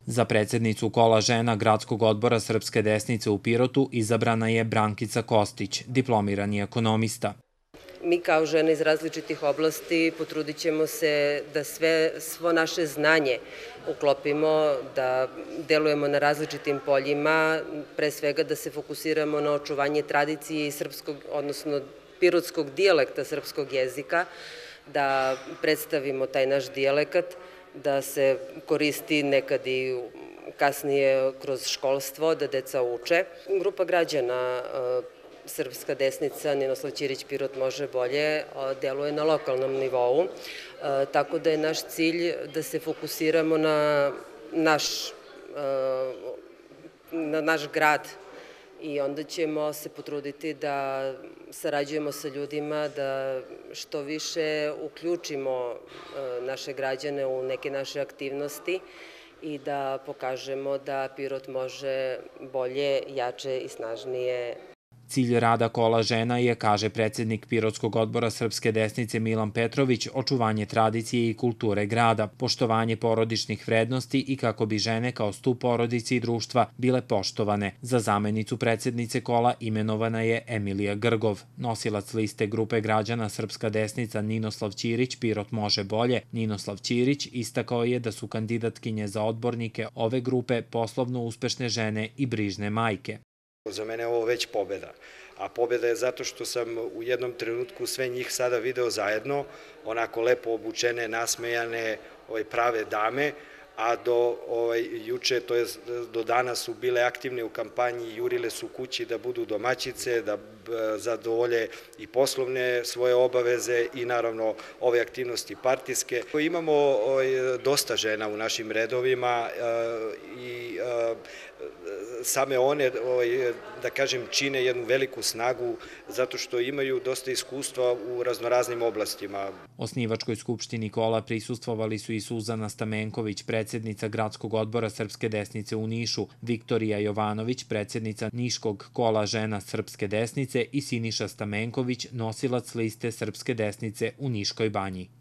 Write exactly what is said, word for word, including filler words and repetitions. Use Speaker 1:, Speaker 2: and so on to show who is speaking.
Speaker 1: Za predsjednicu kola žena Gradskog odbora Srpske desnice u Pirotu izabrana je Brankica Kostić, diplomirani ekonomista.
Speaker 2: Mi kao žene iz različitih oblasti potrudit ćemo se da sve, svo naše znanje uklopimo, da delujemo na različitim poljima, pre svega da se fokusiramo na očuvanje tradicije i srpskog, odnosno pirotskog dijalekta srpskog jezika, da predstavimo taj naš dijalekat, da se koristi nekad i kasnije kroz školstvo, da deca uče. Grupa građana Srpska desnica, Ninoslav Ćirić Pirot može bolje, deluje na lokalnom nivou, tako da je naš cilj da se fokusiramo na naš, na naš grad i onda ćemo se potruditi da sarađujemo sa ljudima, da što više uključimo naše građane u neke naše aktivnosti i da pokažemo da Pirot može bolje, jače i snažnije.
Speaker 1: Cilj rada kola žena je, kaže predsjednik Pirotskog odbora Srpske desnice Milan Petrović, očuvanje tradicije i kulture grada, poštovanje porodičnih vrednosti i kako bi žene kao stub porodice i društva bile poštovane. Za zamenicu predsjednice kola imenovana je Emilija Grgov. Nosilac liste grupe građana Srpska desnica Ninoslav Ćirić Pirot može bolje. Ninoslav Ćirić istakao je da su kandidatkinje za odbornike ove grupe poslovno uspešne žene i brižne majke.
Speaker 3: Za mene je ovo već pobjeda, a pobjeda je zato što sam u jednom trenutku sve njih sada video zajedno, onako lepo obučene, nasmejane, prave dame, a do juče, to je do danas su bile aktivne u kampanji, jurile su kući da budu domaćice, da zadovolje i poslovne svoje obaveze i naravno ove aktivnosti partijske. Imamo dosta žena u našim redovima i same one, da kažem, čine jednu veliku snagu zato što imaju dosta iskustva u raznoraznim oblastima.
Speaker 1: Osnivačkoj skupštini kola prisustvovali su i Suzana Stamenković, predsjednica Gradskog odbora Srpske desnice u Nišu, Viktorija Jovanović, predsjednica Niškog kola žena Srpske desnice i Siniša Stamenković, nosilac liste Srpske desnice u Niškoj banji.